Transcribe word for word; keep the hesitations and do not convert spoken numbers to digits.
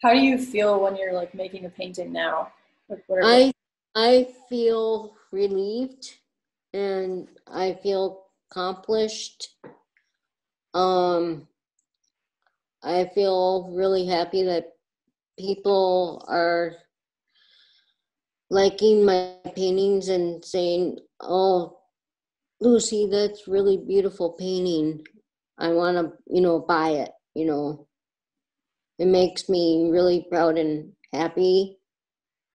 How do you feel when you're like making a painting now? Like what are, I I feel relieved and I feel accomplished. Um, I feel really happy that people are liking my paintings and saying, "Oh, Lucy, that's really beautiful painting. I want to, you know, buy it." You know, it makes me really proud and happy.